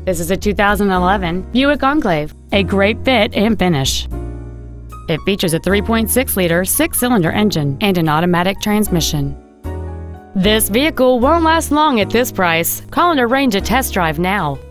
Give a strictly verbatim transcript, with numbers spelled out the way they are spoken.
This is a two thousand eleven Buick Enclave, a great fit and finish. It features a three point six liter six-cylinder engine and an automatic transmission. This vehicle won't last long at this price. Call and arrange a test drive now.